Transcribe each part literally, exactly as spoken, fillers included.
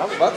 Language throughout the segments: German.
Was?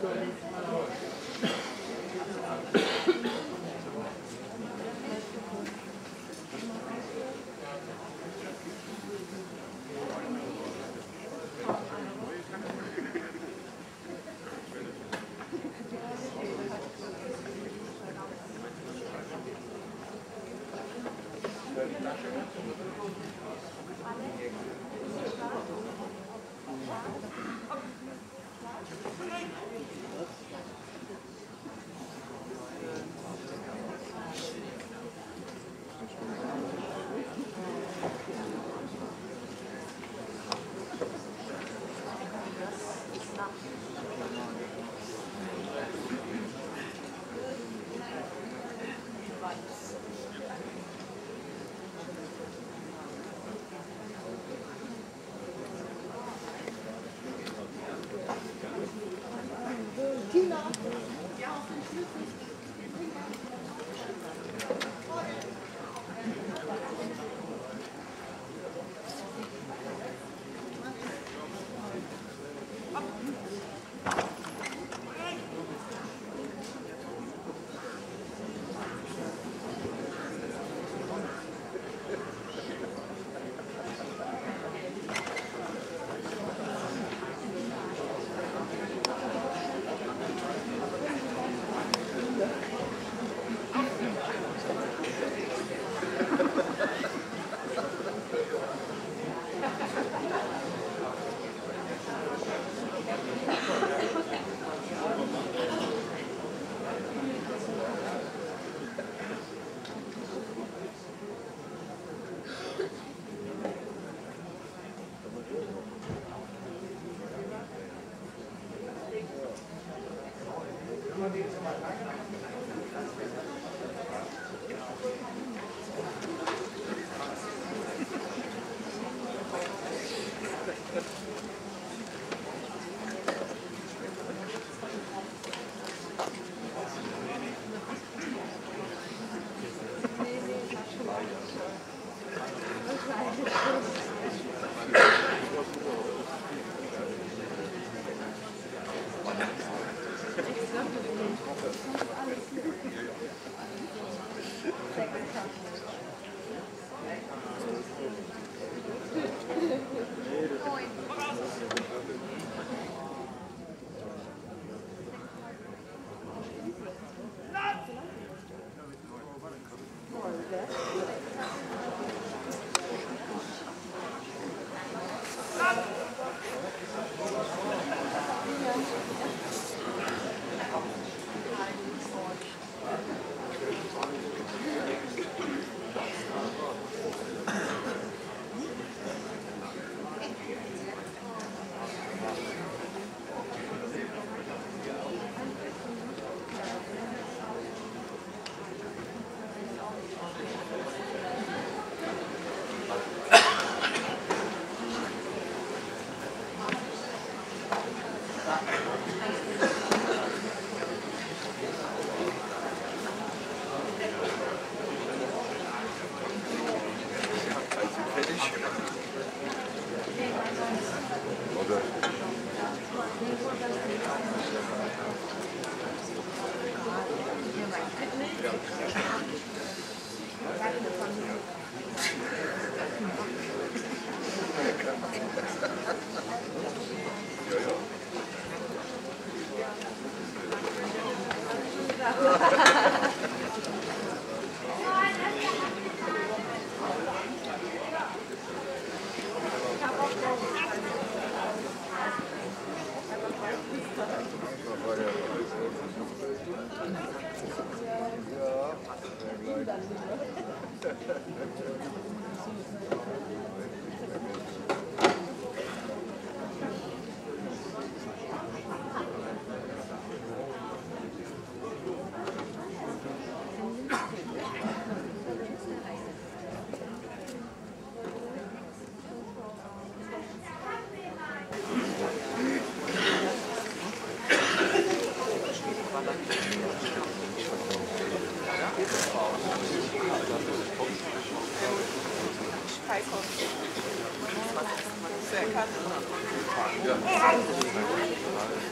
Ja.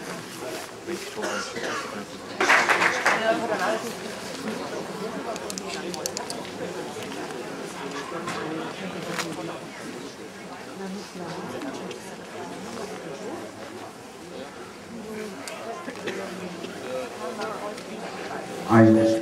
Eins.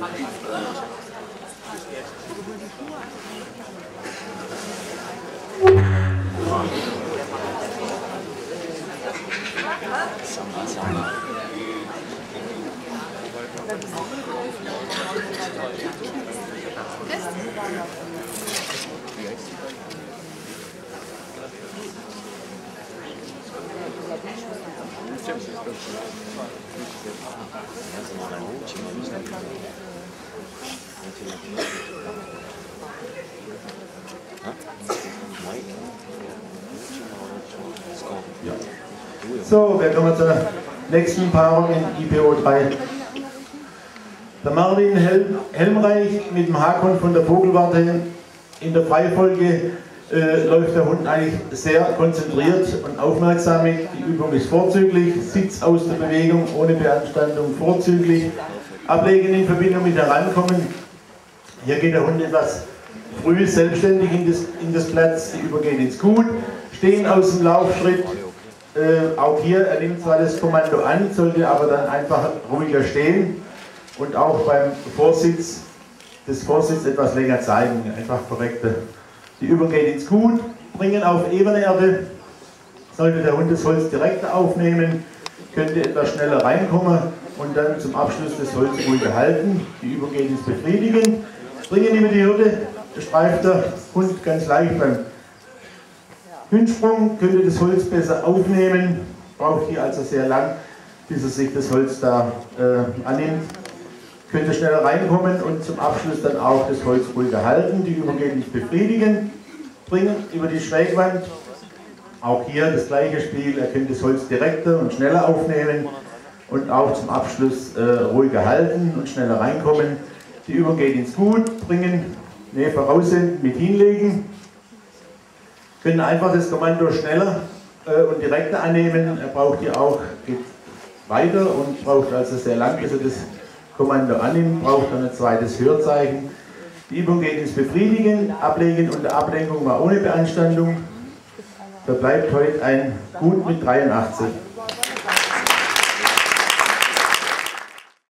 So, wir kommen zur nächsten Paarung in I P O drei. Der Marvin Helm, Helmreich mit dem Hakon von der Vogelwarte. In der Freifolge äh, läuft der Hund eigentlich sehr konzentriert und aufmerksam mit. Die Übung ist vorzüglich, Sitz aus der Bewegung, ohne Beanstandung vorzüglich. Ablegen in Verbindung mit Herankommen. Hier geht der Hund etwas früh selbstständig in das, in das Platz, die übergeht ins Gut. Stehen aus dem Laufschritt. Äh, auch hier, er nimmt zwar das Kommando an, sollte aber dann einfach ruhiger stehen und auch beim Vorsitz, das Vorsitz etwas länger zeigen, einfach korrekte. Die Übung geht ins Gut, bringen auf ebene Erde, sollte der Hund das Holz direkt aufnehmen, könnte etwas schneller reinkommen und dann zum Abschluss das Holz ruhig halten. Die Übung geht ins Befriedigen, bringen über die Hürde, streift der Hund ganz leicht beim Hündsprung, könnte das Holz besser aufnehmen, braucht hier also sehr lang, bis er sich das Holz da äh, annimmt. Könnte schneller reinkommen und zum Abschluss dann auch das Holz ruhiger halten, die Übung geht nicht befriedigen, bringen über die Schrägwand, auch hier das gleiche Spiel, er könnte das Holz direkter und schneller aufnehmen und auch zum Abschluss äh, ruhiger halten und schneller reinkommen. Die Übung geht ins Gut, bringen, ne, voraussenden, mit hinlegen. Können einfach das Kommando schneller äh, und direkter annehmen. Er braucht hier auch, geht weiter und braucht also sehr lang, bis er das Kommando annimmt, braucht dann ein zweites Hörzeichen. Die Übung geht ins Befriedigen, Ablegen unter Ablenkung war ohne Beanstandung. Da bleibt heute ein Gut mit dreiundachtzig.